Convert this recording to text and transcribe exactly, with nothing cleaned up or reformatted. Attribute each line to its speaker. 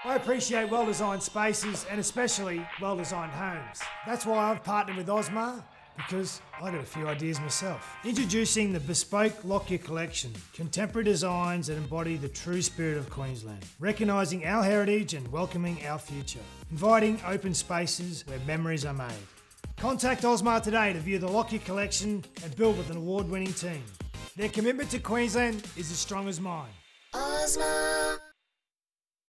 Speaker 1: I appreciate well-designed spaces and especially well-designed homes. That's why I've partnered with Ausmar, because I got a few ideas myself. Introducing the bespoke Lockyer collection, contemporary designs that embody the true spirit of Queensland, recognising our heritage and welcoming our future, inviting open spaces where memories are made. Contact Ausmar today to view the Lockyer collection and build with an award-winning team. Their commitment to Queensland is as strong as mine.
Speaker 2: Ausmar.